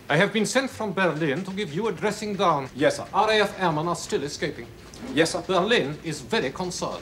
I have been sent from Berlin to give you a dressing down. Yes, sir. RAF airmen are still escaping. Yes, sir. Berlin is very concerned.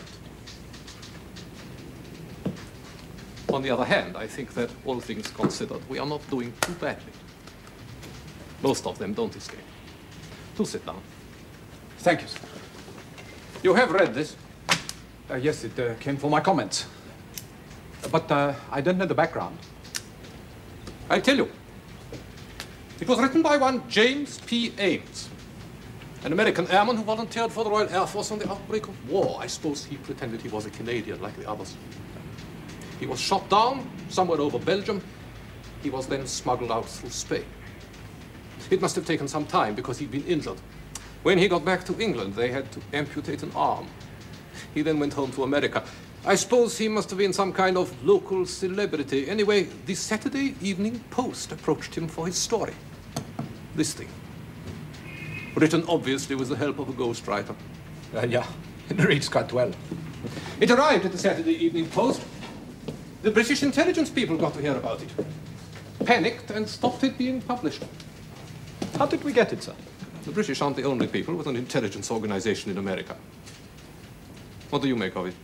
On the other hand, I think that, all things considered, we are not doing too badly. Most of them don't escape. Do sit down. Thank you, sir. You have read this? Yes, it came for my comments. But I don't know the background. I'll tell you. It was written by one James P. Ames, an American airman who volunteered for the Royal Air Force on the outbreak of war. I suppose he pretended he was a Canadian like the others. He was shot down somewhere over Belgium. He was then smuggled out through Spain. It must have taken some time because he'd been injured. When he got back to England, they had to amputate an arm. He then went home to America. I suppose he must have been some kind of local celebrity. Anyway, the Saturday Evening Post approached him for his story. This thing. Written obviously with the help of a ghostwriter. Yeah, it reads quite well. It arrived at the Saturday Evening Post. The British intelligence people got to hear about it. Panicked and stopped it being published. How did we get it, sir? The British aren't the only people with an intelligence organization in America. What do you make of it?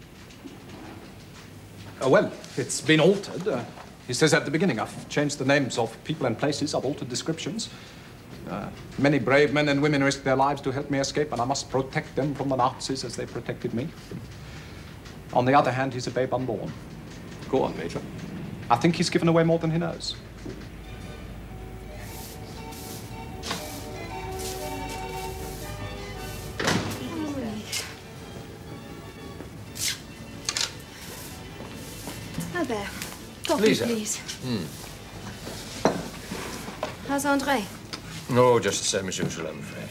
Well, it's been altered. He says at the beginning, I've changed the names of people and places, I've altered descriptions. Many brave men and women risked their lives to help me escape, and I must protect them from the Nazis as they protected me. On the other hand, he's a babe unborn. Go on, Major. I think he's given away more than he knows. Hi there. Coffee, please. How's Andre? No, just the same as usual, I'm afraid.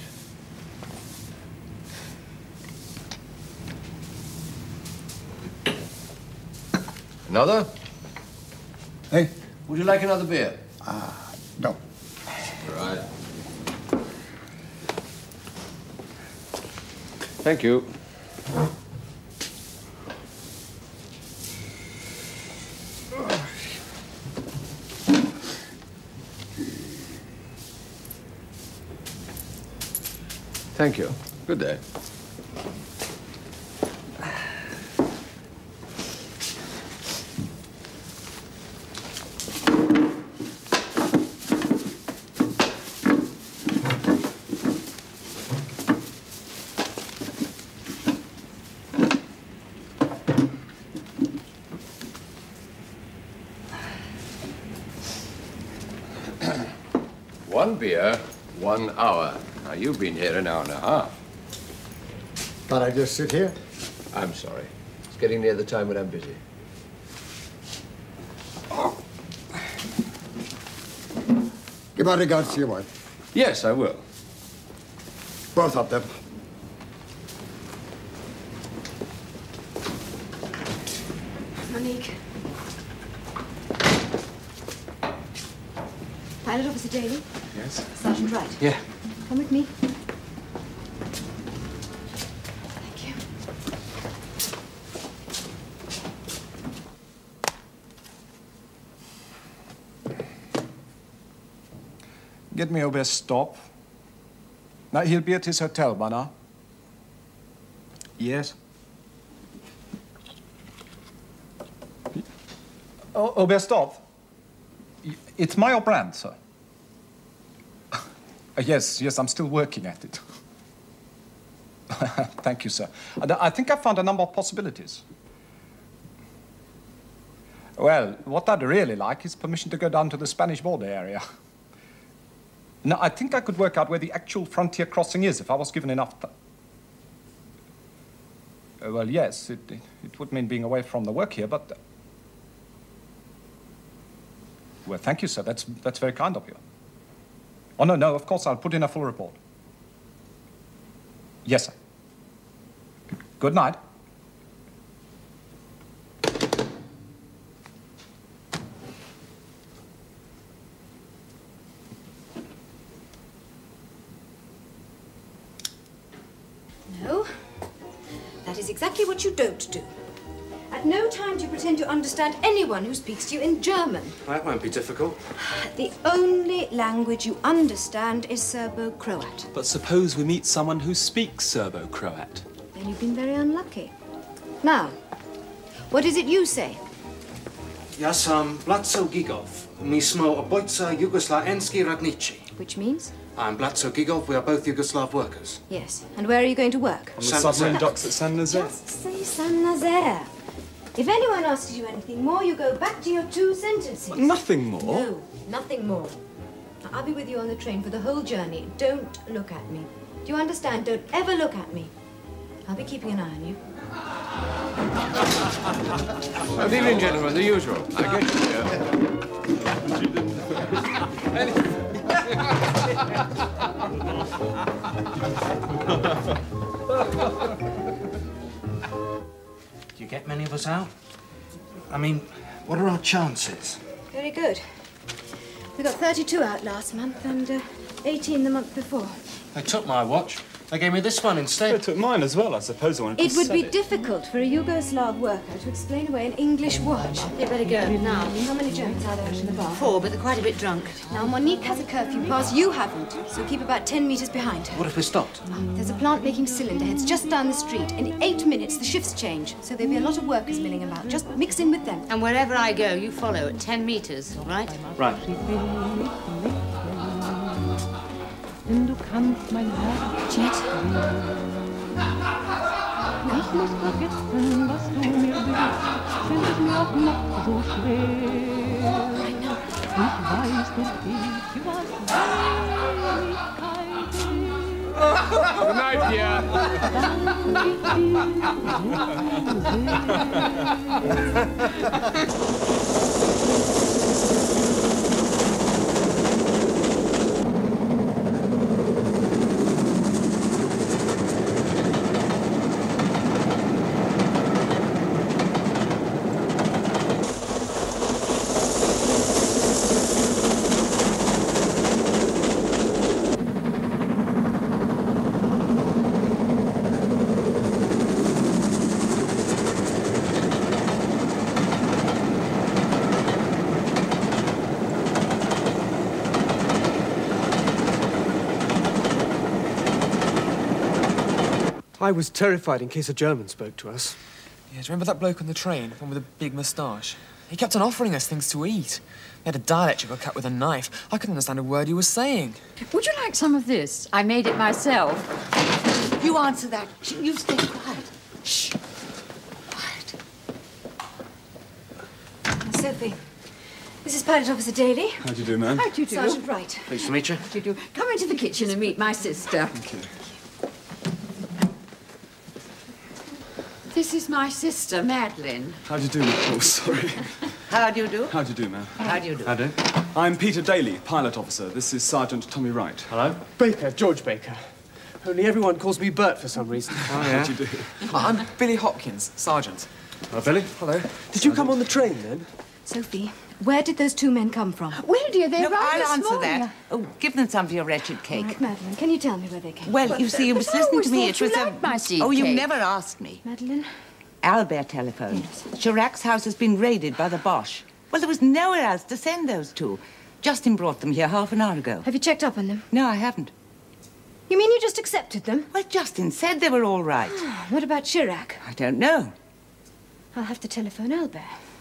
Another? Hey? Would you like another beer? No. Right. Thank you. Thank you. Good day. One beer, 1 hour. Now, you've been here an hour and a half. Can't I just sit here? I'm sorry. It's getting near the time when I'm busy. Give my regards to your wife. Yes, I will. Both of them. Monique. Pilot Officer Daly? Yes? Sergeant Wright? Yeah. Come with me. Thank you. Get me over a stop. Now, he'll be at his hotel by now. Yes? Oh, Berstov. It's my or Brandt, sir. Yes, I'm still working at it. Thank you, sir. I think I found a number of possibilities. Well, what I'd really like is permission to go down to the Spanish border area. No, I think I could work out where the actual frontier crossing is if I was given enough time. Well, yes, it would mean being away from the work here, but... Well, thank you, sir. That's very kind of you. Oh, no, of course, I'll put in a full report. Yes, sir. Good night. No. That is exactly what you don't do. At no time do you pretend to understand anyone who speaks to you in German. That won't be difficult. The only language you understand is Serbo-Croat. But suppose we meet someone who speaks Serbo-Croat. Then you've been very unlucky. Now, what is it you say? Ja sam Blatso Gigov, mi smo obojca Jugoslavenski radnici. Which means? I'm Blatso Gigov, we are both Yugoslav workers. Yes. And where are you going to work? On the submarine docks at Saint-Nazaire. Just say Saint-Nazaire. If anyone asks you anything more, you go back to your 2 sentences. Nothing more? No, nothing more. Now, I'll be with you on the train for the whole journey. Don't look at me. Do you understand? Don't ever look at me. I'll be keeping an eye on you. Good evening, gentlemen, the usual. I get you here. Do you get many of us out? I mean, what are our chances? Very good. We got 32 out last month and 18 the month before. They took my watch. They gave me this one They instead. took mine as well, I suppose. I wanted to It would sell be difficult for a Yugoslav worker to explain away an English watch. You better go now. How many Germans are there out in the bar? 4, but they're quite a bit drunk. Now, Monique has a curfew pass. You haven't. So keep about 10 meters behind her. What if we stopped? There's a plant making cylinder heads just down the street. In 8 minutes, the shifts change. So there'll be a lot of workers milling about. Just mix in with them. And wherever I go, you follow at 10 meters, all right? Right. Denn du kannst mein Herz Jet? Ich muss vergessen, was du mir bist, fällt es mir auch noch so schwer. Ich weiß, dass ich was Seligkeit Good night, dear. I was terrified in case a German spoke to us. Yeah, do you remember that bloke on the train, the one with the big moustache? He kept on offering us things to eat. He had a dialectical cut with a knife. I couldn't understand a word he was saying. Would you like some of this? I made it myself. You answer that. You stay quiet. Shh. Quiet. Sophie, this is Pilot Officer Daly. How do you do, ma'am? How do you do? Sergeant Wright. Pleased to meet you. How do you do? Come into the kitchen and meet my sister. Okay. This is my sister, Madeline. How do you do, ma'am? Oh, sorry. How do you do? How do you do, ma'am? How do you do? How do? I'm Peter Daly, pilot officer. This is Sergeant Tommy Wright. Hello? Baker, George Baker. Only everyone calls me Bert for some reason. Oh, yeah? How do you do? I'm Billy Hopkins, sergeant. Hello, Billy. Hello. Did you come on the train, then? Sophie, where did those 2 men come from? Well, dear, they Look, arrived I'll this answer morning. that. Oh, give them some of your wretched cake. Right, Madeline, can you tell me where they came Well, you see, you was but I listening to always me. thought It was you liked my seed Oh, you cake. never asked me. from? Madeline? Albert telephoned. Chirac's house has been raided by the Boche. Well, there was nowhere else to send those 2. Justin brought them here half an hour ago. Have you checked up on them? No, I haven't. You mean you just accepted them? Well, Justin said they were all right. What about Chirac? I don't know. I'll have to telephone Albert.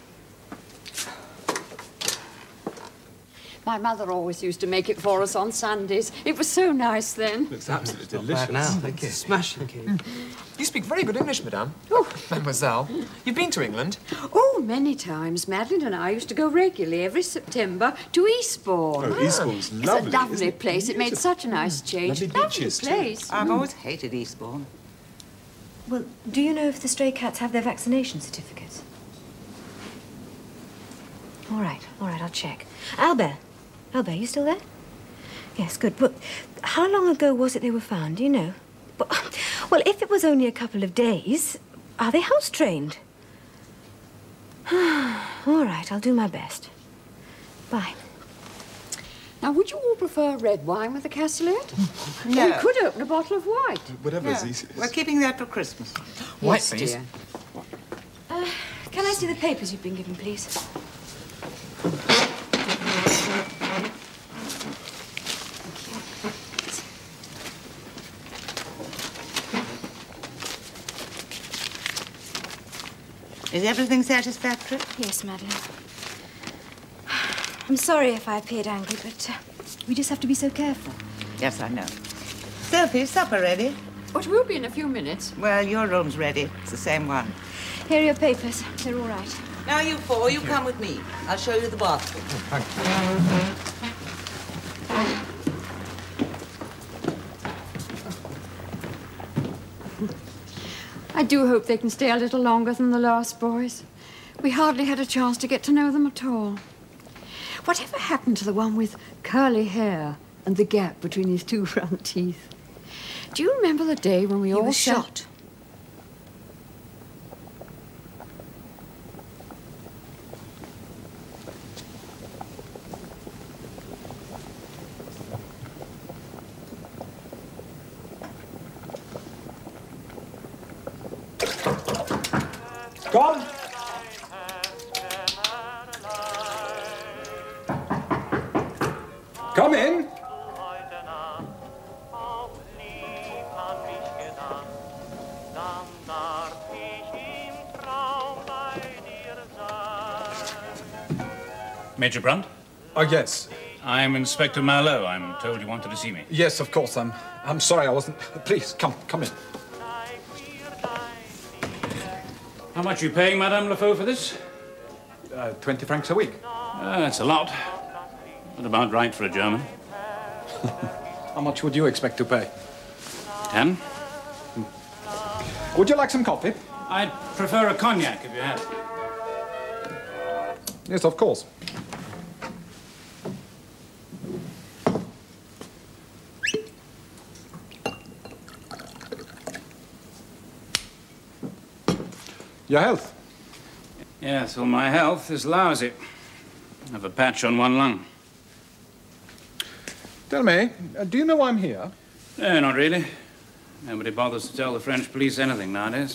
My mother always used to make it for us on Sundays. It was so nice then. Looks absolutely delicious. Bad now, thank you. Smashing cake. You speak very good English, madame. Oh, mademoiselle. You've been to England? Oh, many times. Madeline and I used to go regularly every September to Eastbourne. Oh, Eastbourne's It's lovely. a lovely isn't it? place. It made such a nice change. Lovely beaches, too. place. I've always hated Eastbourne. Well, do you know if the stray cats have their vaccination certificates? All right, I'll check. Albert, you still there? Yes, good. But how long ago was it they were found, do you know? Well, if it was only a couple of days, are they house-trained? All right, I'll do my best. Bye. Now, would you all prefer red wine with a cassoulet? No. We could open a bottle of white. Whatever's No. easiest. We're keeping that for Christmas. White, Yes, please. dear. Can I see the papers you've been given, please? Is everything satisfactory? Yes, Madeleine. I'm sorry if I appeared angry, but we just have to be so careful. Yes, I know. Sophie, supper ready? But we'll be in a few minutes. Well, your room's ready. It's the same one. Here are your papers. They're all right. Now, you four, you come with me. I'll show you the bathroom. Thank you. I do hope they can stay a little longer than the last boys. We hardly had a chance to get to know them at all. Whatever happened to the one with curly hair and the gap between his two front teeth? Do you remember the day when we all were shot? Come! Come in! Major Brandt? Oh, yes. I'm Inspector Malaud. I'm told you wanted to see me. Yes, of course. I'm sorry I wasn't... Please, come in. How much are you paying Madame Lafaux for this? 20 francs a week. That's a lot. But about right for a German. How much would you expect to pay? 10. Would you like some coffee? I'd prefer a cognac if you had it. Yes, of course. Your health? Yes, well, my health is lousy. I have a patch on one lung. Tell me, do you know why I'm here? No, not really. Nobody bothers to tell the French police anything nowadays.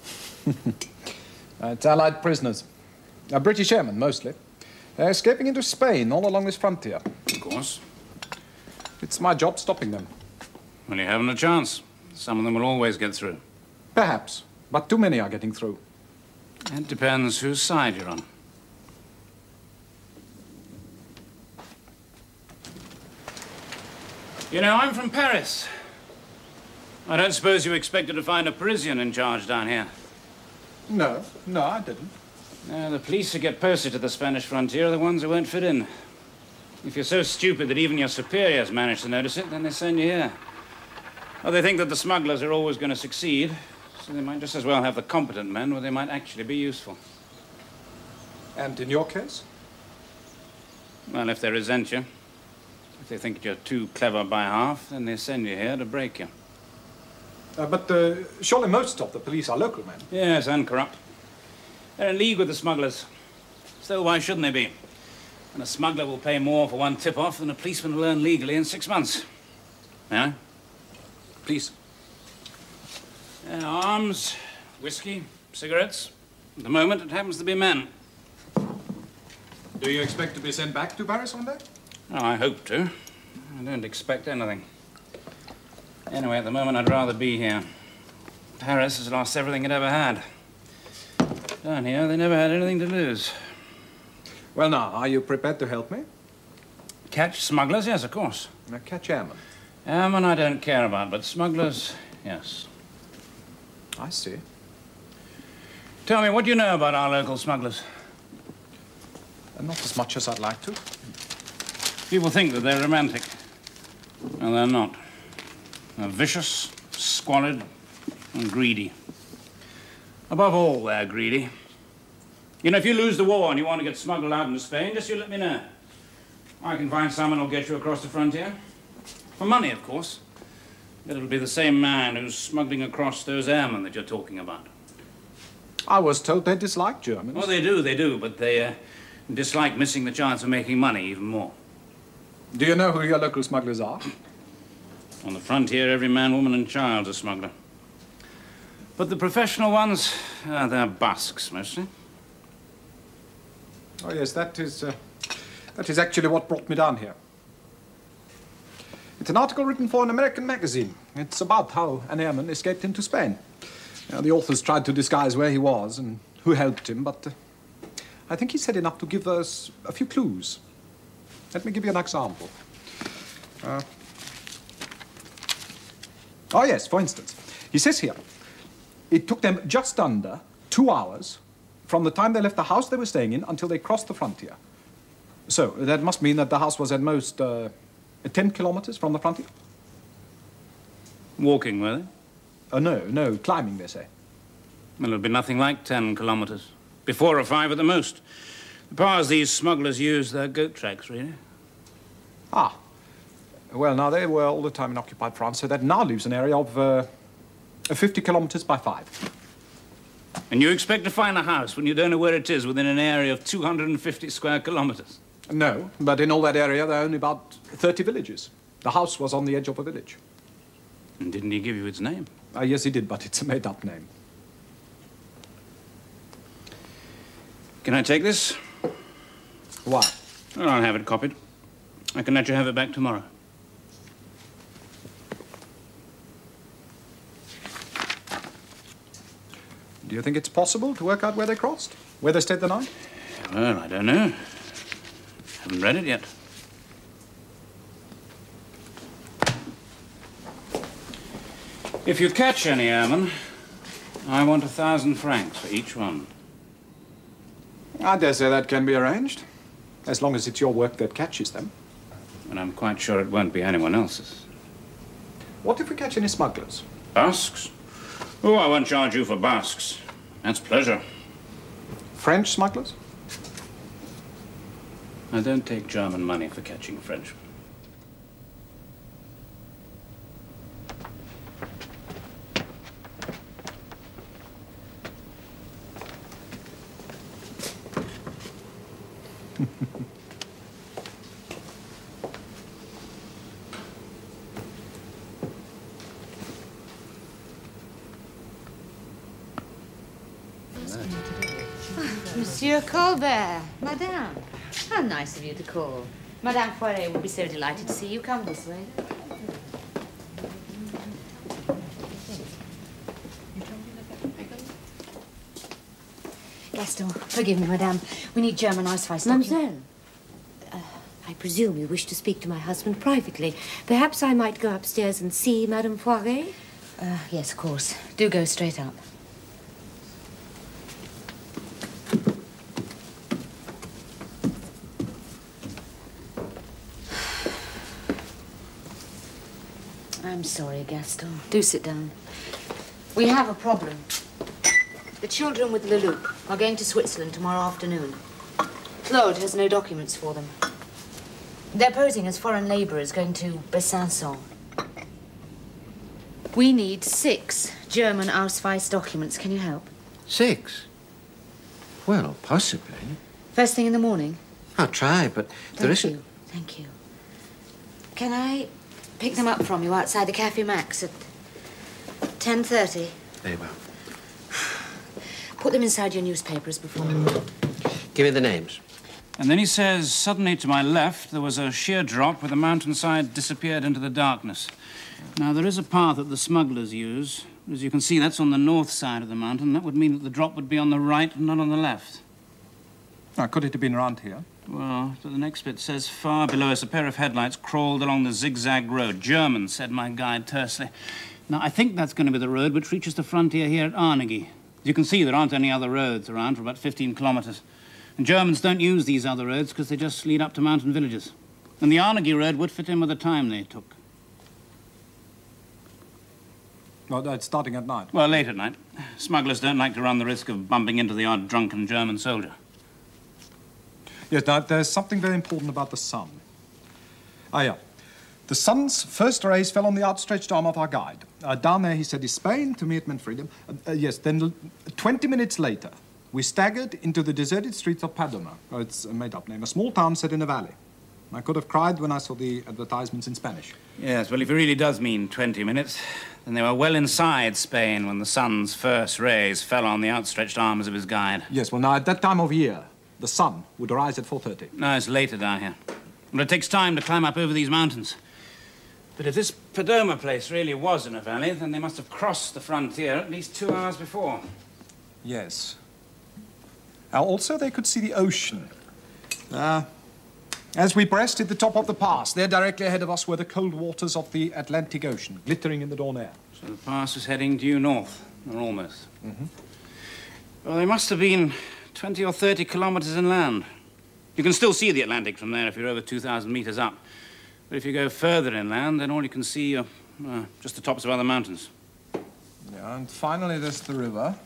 It's Allied prisoners. British airmen, mostly. They're escaping into Spain all along this frontier. Of course. It's my job stopping them. Well, you haven't a chance. Some of them will always get through. Perhaps, but too many are getting through. It depends whose side you're on. You know, I'm from Paris. I don't suppose you expected to find a Parisian in charge down here. No, I didn't. The police who get posted to the Spanish frontier are the ones who won't fit in. If you're so stupid that even your superiors manage to notice it, then they send you here. Well, they think that the smugglers are always going to succeed, so they might just as well have the competent men where they might actually be useful. And in your case? Well, if they resent you, if they think you're too clever by half, then they send you here to break you. But surely most of the police are local men. Yes, and corrupt. They're in league with the smugglers. Still, why shouldn't they be? And a smuggler will pay more for one tip-off than a policeman will earn legally in 6 months. Yeah? Please. Arms, whiskey, cigarettes. At the moment, it happens to be men. Do you expect to be sent back to Paris one day? Oh, I hope to. I don't expect anything. Anyway, at the moment, I'd rather be here. Paris has lost everything it ever had. Down here, they never had anything to lose. Well, now, are you prepared to help me? Catch smugglers? Yes, of course. Now, catch airmen. Airmen I don't care about, but smugglers, yes. I see. Tell me, what do you know about our local smugglers? Not as much as I'd like to. People think that they're romantic. No, they're not. They're vicious, squalid, and greedy. Above all, they're greedy. You know, if you lose the war and you want to get smuggled out into Spain, just you let me know. I can find someone who'll get you across the frontier. For money, of course. But it'll be the same man who's smuggling across those airmen that you're talking about. I was told they dislike Germans. Well, they do, but they dislike missing the chance of making money even more. Do you know who your local smugglers are? On the frontier, every man, woman, and child's a smuggler. But the professional ones, they're Basques, mostly. Oh, yes, that is actually what brought me down here. It's an article written for an American magazine. It's about how an airman escaped into Spain. The authors tried to disguise where he was and who helped him, but I think he said enough to give us a few clues. Let me give you an example. Oh, yes, for instance, he says here, it took them just under 2 hours from the time they left the house they were staying in until they crossed the frontier. So, that must mean that the house was at most 10 kilometers from the frontier? Walking, were they? No, climbing, they say. Well, it'll be nothing like 10 kilometers. Be 4 or 5 at the most. The paths these smugglers use, they're goat tracks, really. Ah. Well, now, they were all the time in occupied France, so that now leaves an area of 50 kilometers by 5. And you expect to find a house when you don't know where it is within an area of 250 square kilometers? No, but in all that area, there are only about 30 villages. The house was on the edge of a village. And didn't he give you its name? Yes, he did, but it's a made-up name. Can I take this? Why? Well, I'll have it copied. I can let you have it back tomorrow. Do you think it's possible to work out where they crossed? Where they stayed the night? Well, I don't know. Haven't read it yet. If you catch any airmen, I want 1,000 francs for each one. I dare say that can be arranged, as long as it's your work that catches them. And I'm quite sure it won't be anyone else's. What if we catch any smugglers? Basques? Oh, I won't charge you for Basques. That's pleasure. French smugglers? I don't take German money for catching Frenchmen. Monsieur Culver, Madame. How nice of you to call. Madame Poiret will be so delighted to see you. Come this way. Gaston, forgive me, Madame. We need German Ausweis. Mademoiselle. I presume you wish to speak to my husband privately. Perhaps I might go upstairs and see Madame Poiret? Yes, of course. Do go straight up. I'm sorry, Gaston. Do sit down. We have a problem. The children with Leloup are going to Switzerland tomorrow afternoon. Claude has no documents for them. They're posing as foreign laborers going to Besançon. We need 6 German Ausweis documents. Can you help? 6? Well, possibly. First thing in the morning? I'll try, but there isn't... Thank you. Can I pick them up from you outside the Cafe Max at 10:30? Very well. Put them inside your newspapers before. Give me the names. And then he says, suddenly to my left, there was a sheer drop where the mountainside disappeared into the darkness. Now, there is a path that the smugglers use. As you can see, that's on the north side of the mountain. That would mean that the drop would be on the right and not on the left. Now, could it have been around here? Well, the next bit says, far below us, a pair of headlights crawled along the zigzag road. German, said my guide tersely. Now, I think that's going to be the road which reaches the frontier here at Arnegy. You can see there aren't any other roads around for about 15 kilometers. And Germans don't use these other roads because they just lead up to mountain villages. And the Arnegy road would fit in with the time they took. Oh, it's starting at night. Well, late at night. Smugglers don't like to run the risk of bumping into the odd drunken German soldier. Yes, now, there's something very important about the sun. Ah, yeah. The sun's first rays fell on the outstretched arm of our guide. Down there, he said, is Spain. To me, it meant freedom. Yes, then 20 minutes later, we staggered into the deserted streets of Padoma. Oh, it's a made-up name. A small town set in a valley. I could have cried when I saw the advertisements in Spanish. Yes, well, if it really does mean 20 minutes, then they were well inside Spain when the sun's first rays fell on the outstretched arms of his guide. Yes, well, now, at that time of year, the sun would rise at 4:30. No, it's later down here. Well, it takes time to climb up over these mountains. But if this Podoma place really was in a valley, then they must have crossed the frontier at least 2 hours before. Yes. Also, they could see the ocean. As we breasted the top of the pass, there directly ahead of us were the cold waters of the Atlantic Ocean, glittering in the dawn air. So the pass was heading due north, or almost. Mm-hmm. Well, they must have been 20 or 30 kilometers inland. You can still see the Atlantic from there if you're over 2,000 meters up. But if you go further inland, then all you can see are just the tops of other mountains. Yeah, and finally there's the river.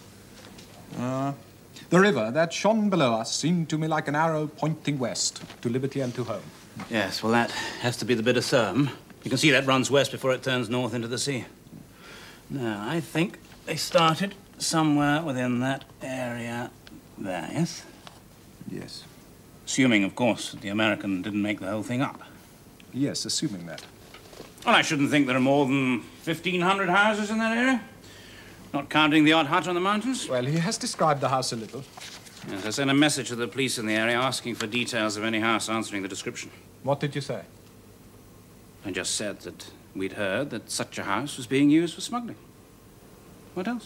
The river that shone below us seemed to me like an arrow pointing west, to liberty and to home. Yes, well, that has to be the bit of Thurm. You can see that runs west before it turns north into the sea. Now, I think they started somewhere within that area there, yes? Yes. Assuming, of course, that the American didn't make the whole thing up. Yes, assuming that. Well, I shouldn't think there are more than 1,500 houses in that area. Not counting the odd hut on the mountains? Well, he has described the house a little. Yes, I sent a message to the police in the area asking for details of any house answering the description. What did you say? I just said that we'd heard that such a house was being used for smuggling. What else?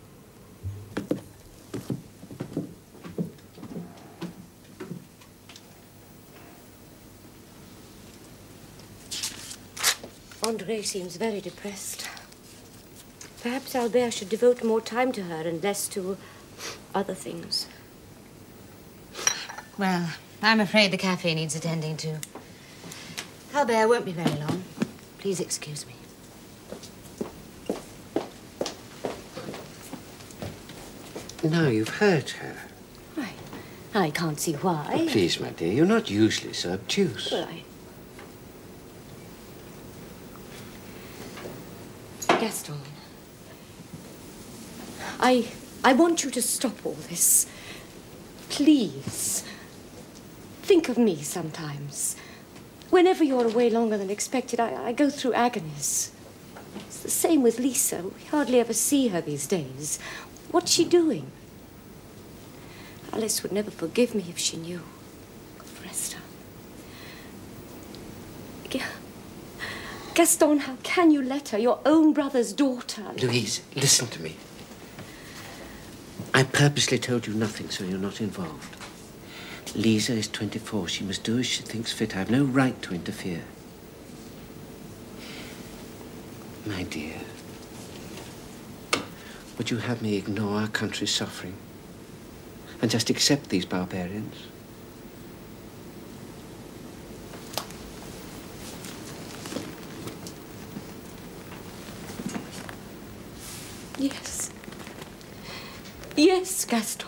André seems very depressed. Perhaps Albert should devote more time to her and less to other things. Well, I'm afraid the cafe needs attending to. Albert won't be very long. Please excuse me. No, you've hurt her. I can't see why. Oh, please, my dear, you're not usually so obtuse. Well, Gaston, I want you to stop all this. Please. Think of me sometimes. Whenever you're away longer than expected, I go through agonies. It's the same with Lisa. We hardly ever see her these days. What's she doing? Alice would never forgive me if she knew. God rest her. Gaston, how can you let her, your own brother's daughter? Louise, listen to me. I purposely told you nothing so you're not involved. Lisa is 24. She must do as she thinks fit. I have no right to interfere. My dear, would you have me ignore our country's suffering and just accept these barbarians? Yes. Yes, Gaston.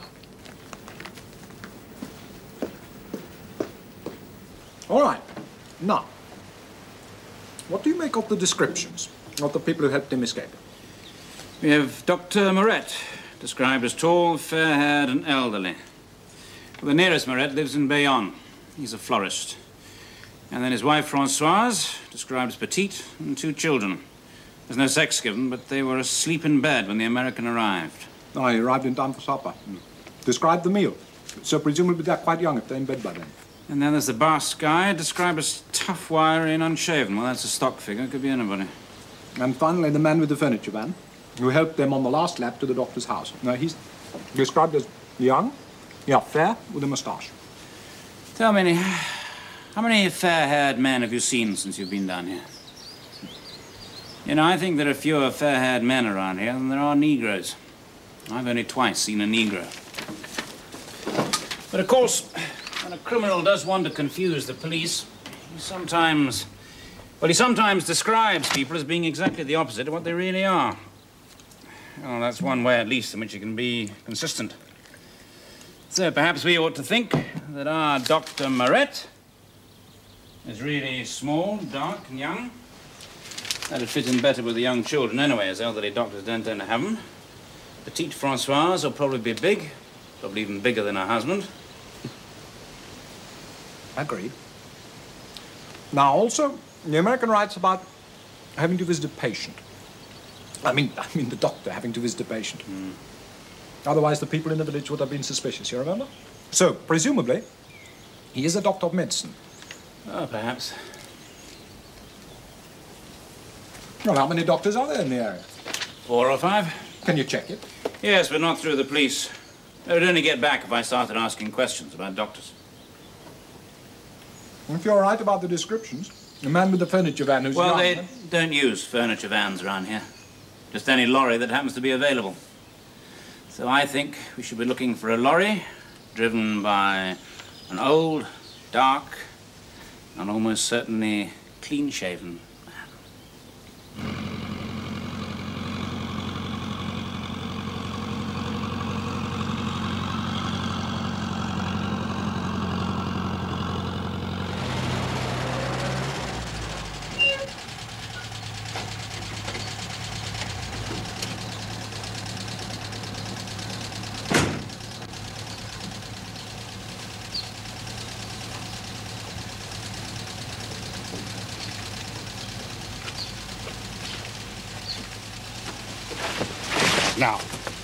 All right. Now, what do you make of the descriptions of the people who helped him escape? We have Dr. Moret, described as tall, fair-haired and elderly. Well, the nearest Moret lives in Bayonne. He's a florist. And then his wife, Françoise, described as petite, and 2 children. There's no sex given, but they were asleep in bed when the American arrived. Oh, he arrived in time for supper. Described the meal. So presumably they're quite young if they're in bed by then. And then there's the Basque guy, described as tough, wiry and unshaven. Well, that's a stock figure. Could be anybody. And finally, the man with the furniture van, who helped them on the last lap to the doctor's house. Now, he's described as young, fair, with a moustache. Tell me, how many fair-haired men have you seen since you've been down here? You know, I think there are fewer fair-haired men around here than there are Negroes. I've only twice seen a Negro. But of course, when a criminal does want to confuse the police, he sometimes describes people as being exactly the opposite of what they really are. Well, that's one way, at least, in which you can be consistent. So perhaps we ought to think that our Dr. Moret is really small, dark and young. That'd fit in better with the young children anyway, as elderly doctors don't tend to have them. Petite Françoise will probably be big, probably even bigger than her husband. Agreed. Now, also, the American writes about having to visit a patient. I mean the doctor having to visit a patient. Otherwise, the people in the village would have been suspicious, you remember? So, presumably, he is a doctor of medicine. Oh, perhaps. Well, how many doctors are there in the area? 4 or 5. Can you check it? Yes, but not through the police. They would only get back if I started asking questions about doctors. If you're right about the descriptions, the man with the furniture van who's... Well, they don't use furniture vans around here. Just any lorry that happens to be available. So I think we should be looking for a lorry driven by an old, dark, and almost certainly clean-shaven man. Now.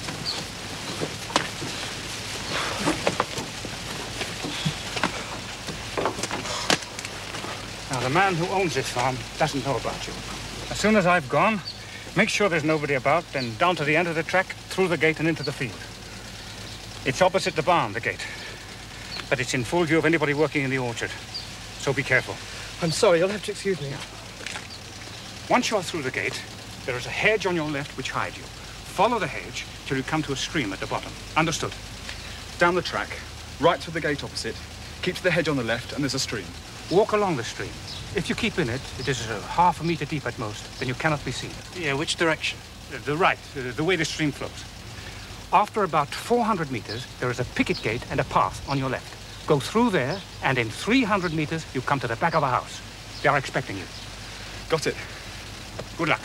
Now, the man who owns this farm doesn't know about you. As soon as I've gone, make sure there's nobody about, then down to the end of the track, through the gate and into the field. It's opposite the barn, the gate. But it's in full view of anybody working in the orchard. So be careful. I'm sorry, you'll have to excuse me. Once you're through the gate, there is a hedge on your left which hides you. Follow the hedge till you come to a stream at the bottom. Understood? Down the track, right through the gate opposite. Keep to the hedge on the left, and there's a stream. Walk along the stream. If you keep in it, it is half a meter deep at most. Then you cannot be seen. Yeah, which direction? The right, the way the stream flows. After about 400 meters, there is a picket gate and a path on your left. Go through there, and in 300 meters, you come to the back of a house. They are expecting you. Got it. Good luck.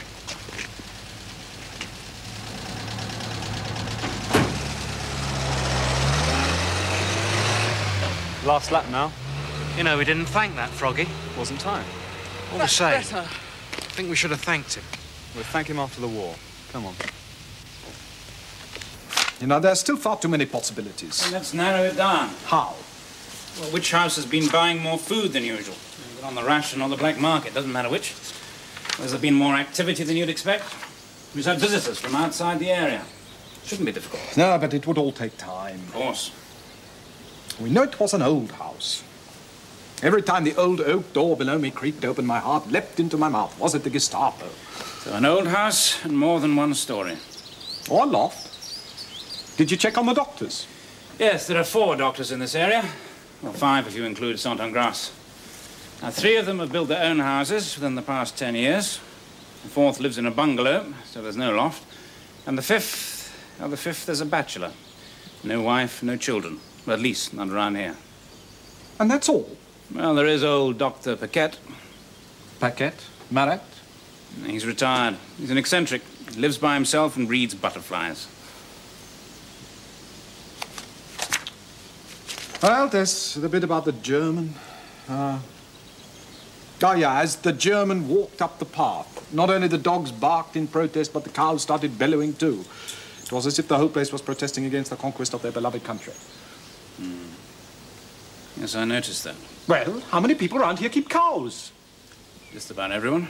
Last lap now. You know, we didn't thank that froggy. Wasn't time. All the same, I think we should have thanked him. We'll thank him after the war. Come on. You know, there's still far too many possibilities. Well, let's narrow it down. How? Well, which house has been buying more food than usual? On the ration or the black market, doesn't matter which. Has there been more activity than you'd expect? We've had visitors from outside the area. Shouldn't be difficult. No, but it would all take time. Of course. We know it was an old house. Every time the old oak door below me creaked open, my heart leapt into my mouth. Was it the Gestapo? So an old house and more than one story. Or a loft. Did you check on the doctors? Yes, there are 4 doctors in this area. Well, 5 if you include Saint-Angras. Now, 3 of them have built their own houses within the past 10 years. The 4th lives in a bungalow, so there's no loft. And the 5th is a bachelor. No wife, no children. Well, at least not around here. And that's all? Well, there is old Dr. Paquette. Paquette? Marat? He's retired. He's an eccentric. He lives by himself and breeds butterflies. Well, there's the bit about the German. Oh, yeah, as the German walked up the path, not only the dogs barked in protest, but the cows started bellowing too. It was as if the whole place was protesting against the conquest of their beloved country. Yes, I noticed that. Well, how many people around here keep cows? Just about everyone.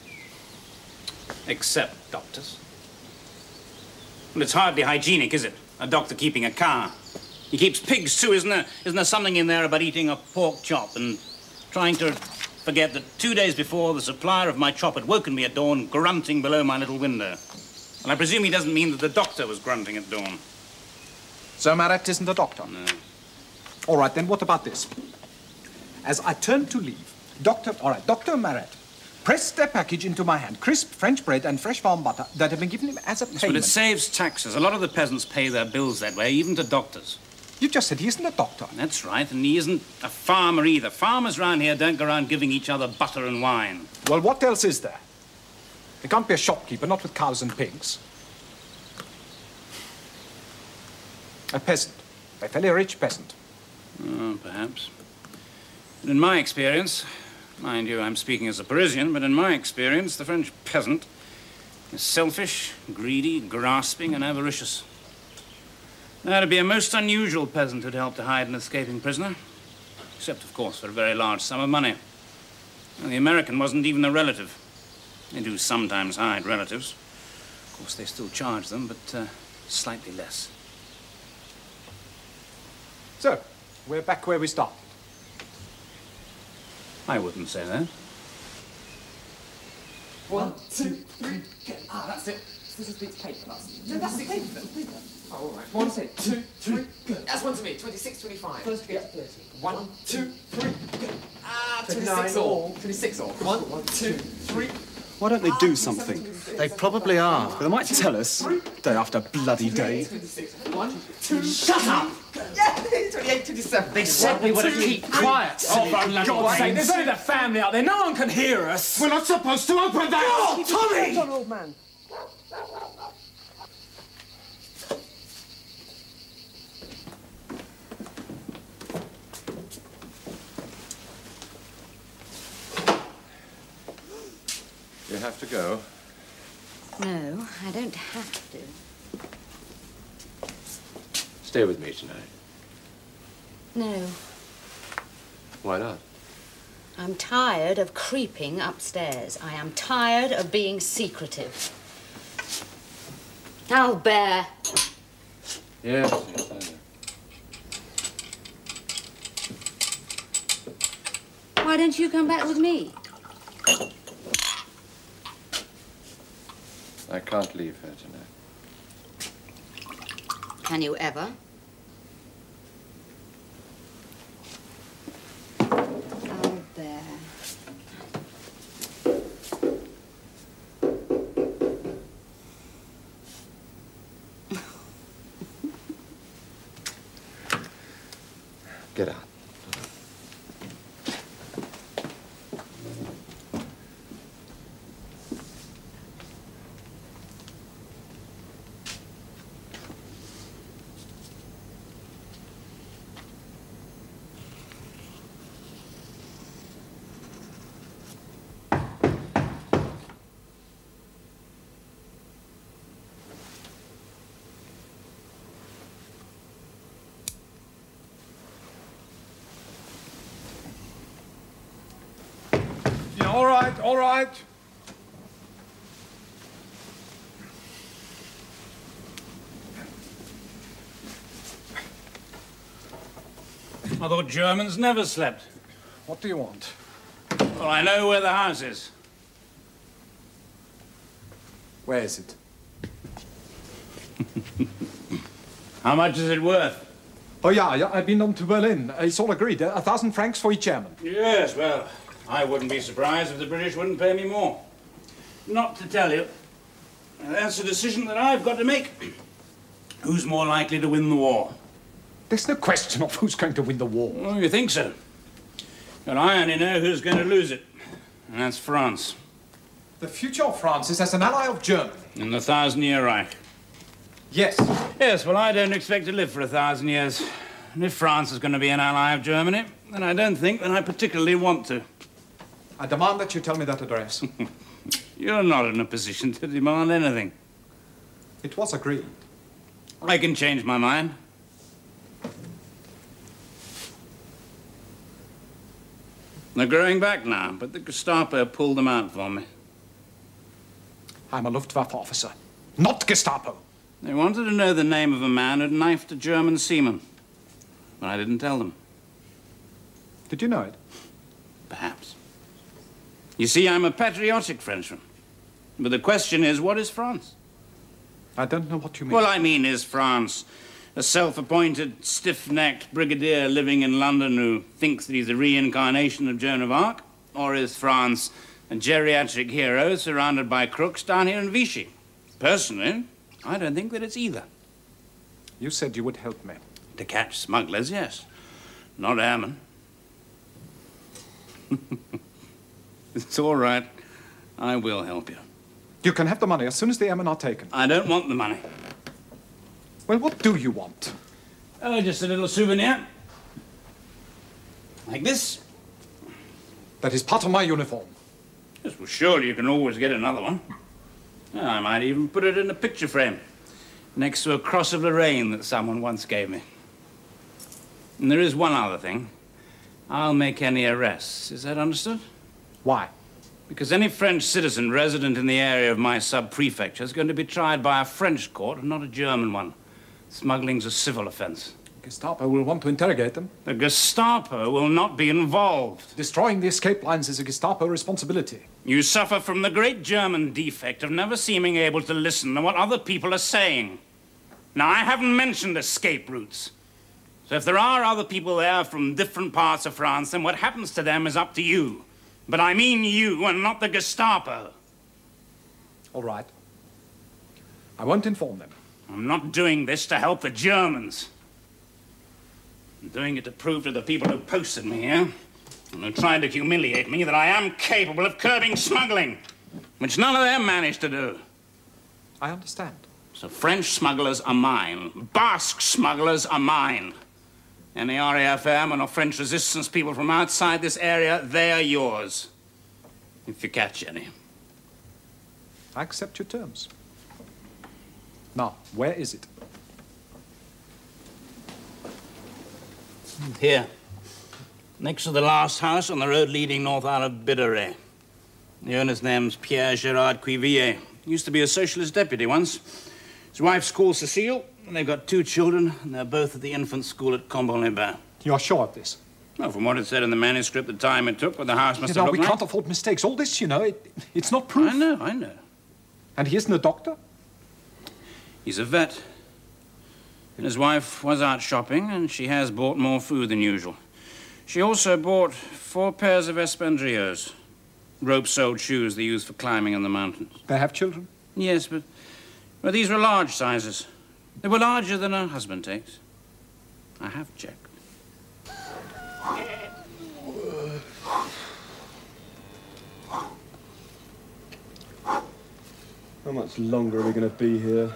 Except doctors. Well, it's hardly hygienic, is it? A doctor keeping a cow. He keeps pigs, too, isn't there? Isn't there something in there about eating a pork chop and trying to forget that 2 days before, the supplier of my chop had woken me at dawn, grunting below my little window. And I presume he doesn't mean that the doctor was grunting at dawn. So Marat isn't a doctor? No. All right, then what about this? As I turned to leave, Dr. Marat pressed a package into my hand, crisp French bread and fresh farm butter that had been given him as a payment. But it saves taxes. A lot of the peasants pay their bills that way, even to doctors. You just said he isn't a doctor. That's right, and he isn't a farmer either. Farmers round here don't go around giving each other butter and wine. Well, what else is there? He can't be a shopkeeper, not with cows and pigs. A peasant. A fairly rich peasant. Oh, perhaps. But in my experience, mind you, I'm speaking as a Parisian, but in my experience, the French peasant is selfish, greedy, grasping, and avaricious. That'd be a most unusual peasant who'd help to hide an escaping prisoner. Except, of course, for a very large sum of money. And the American wasn't even a relative. They do sometimes hide relatives. Of course, they still charge them, but slightly less. So, we're back where we started. I wouldn't say that. 1, 2, 3, get. Ah, that's it. This is big paper. That's the paper. Oh, all right. 1, 2, 3, go. That's one to me. 26, 25. First to get 30. 1, 2, 3, go. Ah, 26 all. 26 all. 1, 2, 3. Why don't they do something? They probably are, but they might tell us day after bloody day. 1, 2, Shut up! Yeah, 28, 27. They said we were to keep quiet. Oh, for God's sake, there's only the family out there. No one can hear us. We're not supposed to open that! Oh, Tommy! Hold on, old man. You have to go. No, I don't have to. Stay with me tonight. No, Why not? I'm tired of creeping upstairs. I am tired of being secretive. Albert! Yes, I know. Why don't you come back with me? I can't leave her tonight. Can you ever? Albert. Get out. All right, all right. I thought Germans never slept. What do you want? Well, I know where the house is. Where is it? How much is it worth? Oh, yeah, I've been on to Berlin. It's all agreed. 1,000 francs for each airman. Yes, well, I wouldn't be surprised if the British wouldn't pay me more. Not to tell you, that's a decision that I've got to make. Who's more likely to win the war? There's no question of who's going to win the war. Oh, you think so? But I only know who's going to lose it, and that's France. The future of France is as an ally of Germany. In the 1,000-year Reich. Yes. Yes, well, I don't expect to live for 1,000 years. And if France is going to be an ally of Germany, then I don't think that I particularly want to. I demand that you tell me that address. You're not in a position to demand anything. It was agreed. I can change my mind. They're growing back now, but the Gestapo pulled them out for me. I'm a Luftwaffe officer, not Gestapo. They wanted to know the name of a man who'd knifed a German seaman, but I didn't tell them. Did you know it? Perhaps. You see, I'm a patriotic Frenchman. But the question is, what is France? I don't know what you mean. Well, I mean, is France a self-appointed, stiff-necked brigadier living in London who thinks that he's a reincarnation of Joan of Arc? Or is France a geriatric hero surrounded by crooks down here in Vichy? Personally, I don't think that it's either. You said you would help me. To catch smugglers, yes. Not airmen. It's all right. I will help you. You can have the money as soon as the airmen are taken. I don't want the money. Well, what do you want? Oh, just a little souvenir. Like this. That is part of my uniform. Yes, well, surely you can always get another one. I might even put it in a picture frame. next to a cross of Lorraine that someone once gave me. And there is one other thing. I'll make any arrests. Is that understood? Why? Because any French citizen resident in the area of my sub-prefecture is going to be tried by a French court and not a German one. Smuggling's a civil offense. Gestapo will want to interrogate them. The Gestapo will not be involved. Destroying the escape lines is a Gestapo responsibility. You suffer from the great German defect of never seeming able to listen to what other people are saying. Now, I haven't mentioned escape routes. So if there are other people there from different parts of France, then what happens to them is up to you. But I mean you and not the Gestapo. All right. I won't inform them. I'm not doing this to help the Germans. I'm doing it to prove to the people who posted me here and who tried to humiliate me that I am capable of curbing smuggling, which none of them managed to do. I understand. So French smugglers are mine. Basque smugglers are mine. Any RAF airmen or French resistance people from outside this area, they are yours. If you catch any. I accept your terms. Now, where is it? Here. Next to the last house on the road leading north out of Bideret. The owner's name's Gerard Cuvier. He used to be a socialist deputy once. His wife's called Cecile, and they've got 2 children, and they're both at the infant school at Cambon-les-Bains. You're sure of this? Well, from what it said in the manuscript, the time it took, what the house must have looked we like. can't afford mistakes. All this, you know, it's not proof. I know. And he isn't a doctor? He's a vet. And his wife was out shopping, and she has bought more food than usual. She also bought 4 pairs of espadrilles, rope-soled shoes they use for climbing in the mountains. They have children? Yes, but these were large sizes. They were larger than her husband takes. I have checked. How much longer are we going to be here?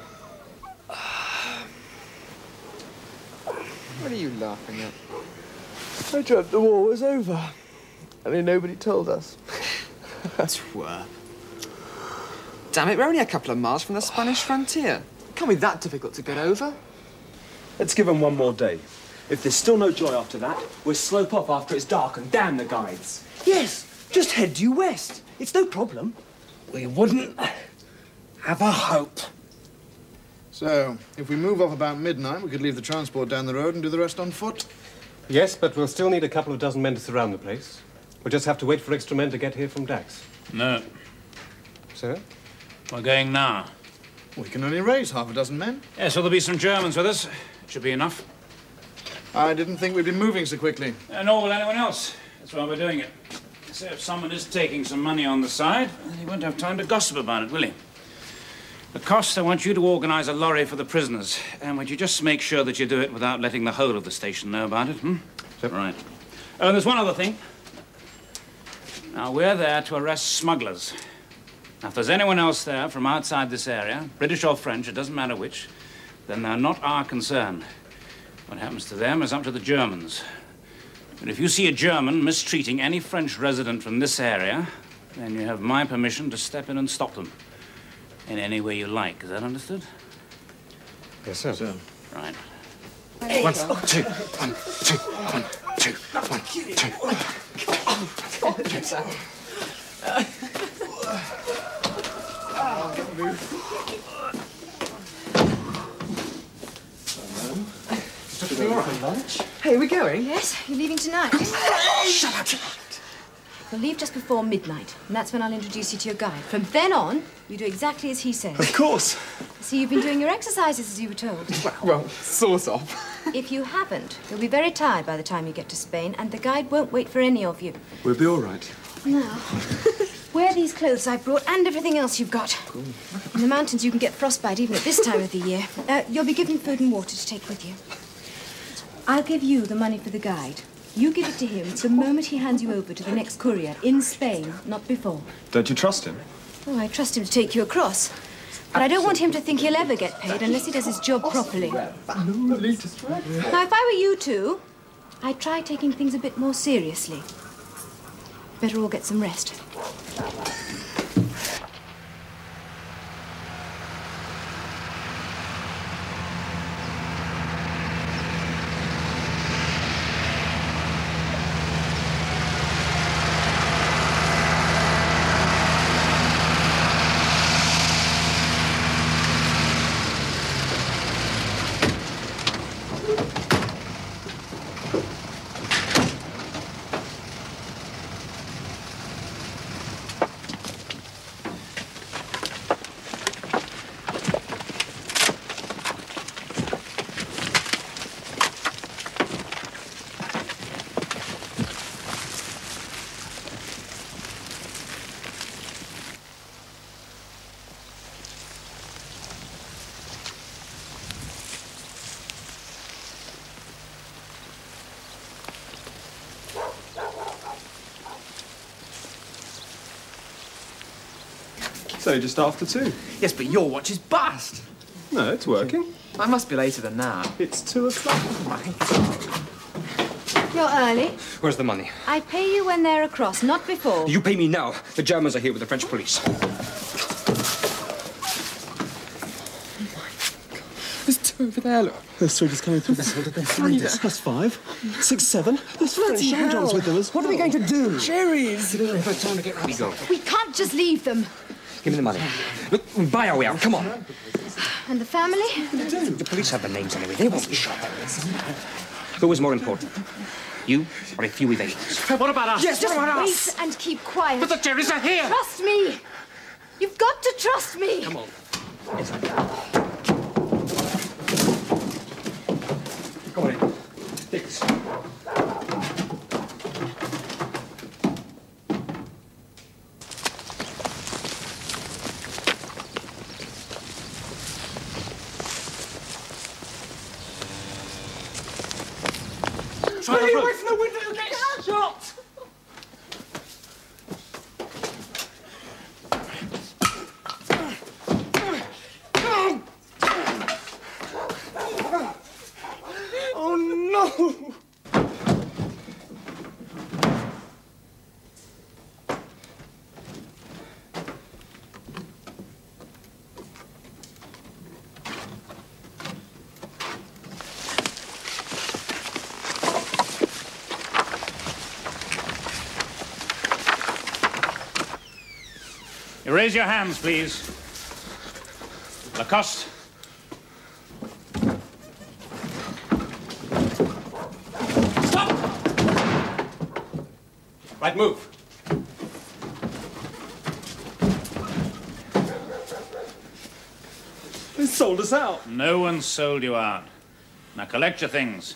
What are you laughing at? I dreamt the war was over. Only nobody told us. Twerp. Damn it, we're only a couple of miles from the Spanish frontier. It can't be that difficult to get over. Let's give them one more day. If there's still no joy after that, we'll slope off after it's dark and damn the guides. Yes, just head due west. It's no problem. We wouldn't have a hope. So, if we move off about midnight, we could leave the transport down the road and do the rest on foot? Yes, but we'll still need a couple of dozen men to surround the place. We'll just have to wait for extra men to get here from Dax. No. Sir? We're going now. We can only raise half a dozen men. Yes, well, there'll be some Germans with us. Should be enough. I didn't think we'd be moving so quickly. Nor will anyone else. That's why we're doing it. So if someone is taking some money on the side, he won't have time to gossip about it, will he? The cost, I want you to organise a lorry for the prisoners. And would you just make sure that you do it without letting the whole of the station know about it, Sure. Right. Oh, and there's one other thing. Now, we're there to arrest smugglers. Now, if there's anyone else there from outside this area, British or French, it doesn't matter which, then they're not our concern. What happens to them is up to the Germans. But if you see a German mistreating any French resident from this area, then you have my permission to step in and stop them. In any way you like. Is that understood? Yes, sir. Right. 1, 2, 1, 2, 1, 2, 1, 2. Hey, we're going? Yes, you're leaving tonight. Shut up. We'll leave just before midnight, and that's when I'll introduce you to your guide. From then on, you do exactly as he says. Of course. See, you've been doing your exercises as you were told. Well, sort of. If you haven't, you'll be very tired by the time you get to Spain, and the guide won't wait for any of you. We'll be all right. Now, wear these clothes I brought and everything else you've got. Cool. In the mountains, you can get frostbite even at this time of the year. You'll be given food and water to take with you. I'll give you the money for the guide. You give it to him the moment he hands you over to the next courier in Spain, not before. Don't you trust him? Oh, I trust him to take you across. But I don't want him to think he'll ever get paid unless he does his job properly. Now, if I were you two, I'd try taking things a bit more seriously. Better all get some rest. only just after 2. Yes, but your watch is bust. No, it's working. I must be later than that. It's 2 o'clock. You're early. Where's the money? I pay you when they're across, not before. You pay me now. The Germans are here with the French police. There's 2 over there, look. There's 3 just coming through this hole. Did they find us? That's 5, 6, 7. There's French Johns with them as well. What are we going to do? Cherries! We don't have time to get ready. Go. We can't just leave them. Give me the money. Look, we buy our way out. Come on. And the family? The police have the names anyway. They won't be shot. Who is more important? You or a few evasions? What about us? Yes, Just what about wait us? and keep quiet. But the cherries are here. Trust me. You've got to trust me. Come on. Come on in. Take this. Try the roof. Away from the window, you'll get shot. Oh, no! You raise your hands, please. Lacoste. Stop! Right, move. They sold us out. No one sold you out. Now collect your things.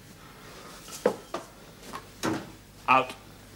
Out.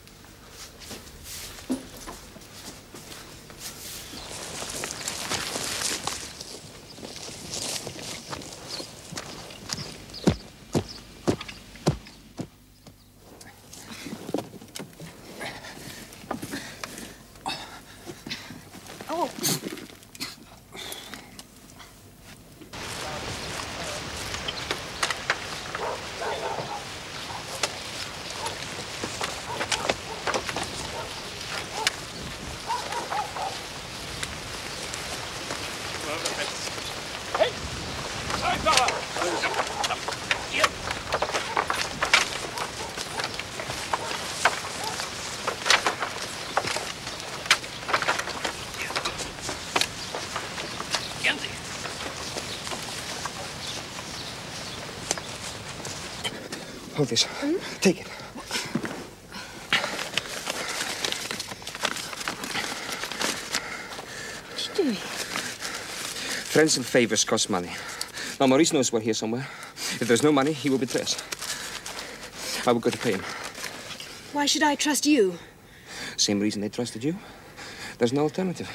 Hold this. Take it. What are you doing? Friends and favors cost money. Now, Maurice knows we're here somewhere. If there's no money, he will betray us. I will go to pay him. Why should I trust you? Same reason they trusted you. There's no alternative.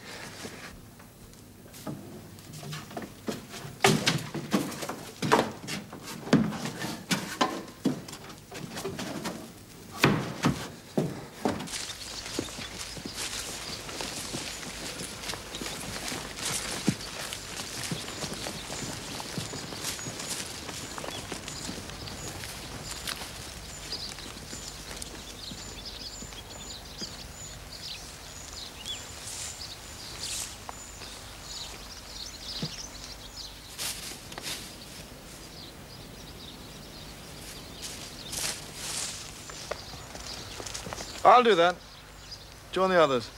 I'll do that. Join the others.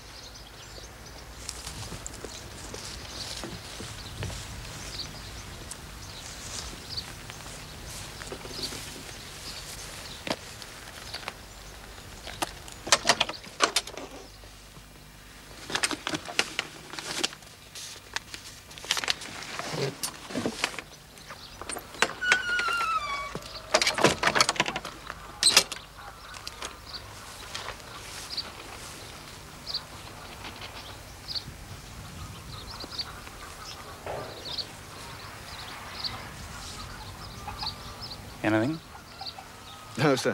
Anything? No, sir.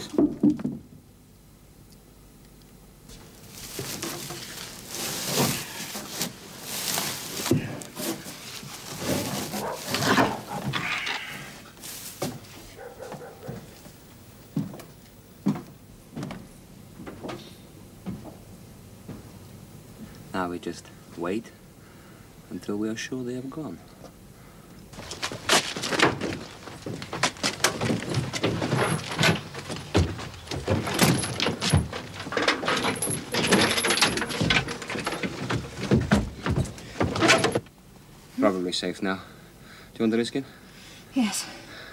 thanks. Now we just wait until we are sure they have gone. Probably safe now. Do you want to risk it? Yes.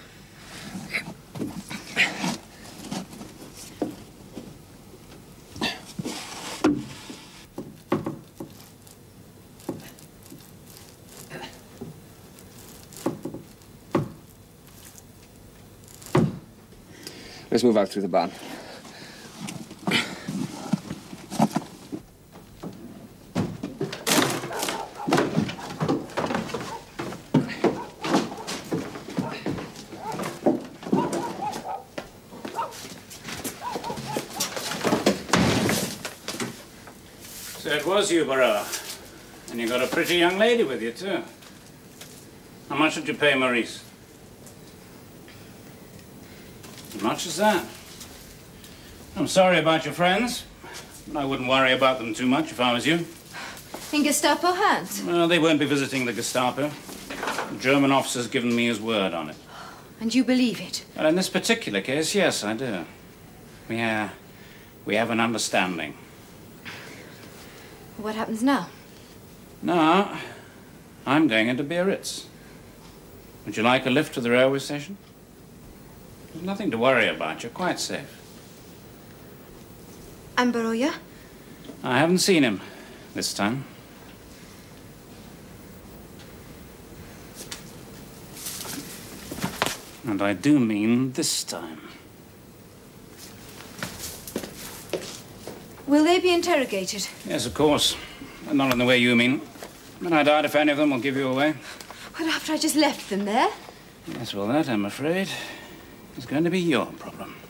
Let's move out through the barn. So it was you, Baroa. And you got a pretty young lady with you, too. How much did you pay Maurice? As much as that. I'm sorry about your friends, but I wouldn't worry about them too much if I was you. In Gestapo hands? Well, they won't be visiting the Gestapo. The German officer's given me his word on it. And you believe it? Well, in this particular case, yes, I do. We have an understanding. What happens now? Now, I'm going into Biarritz. Would you like a lift to the railway station? There's nothing to worry about. You're quite safe. And Baroya? I haven't seen him this time. And I do mean this time. Will they be interrogated? Yes, of course. Not in the way you mean. But I doubt if any of them will give you away. Well, after I just left them there? Yes, well, that, I'm afraid, is going to be your problem.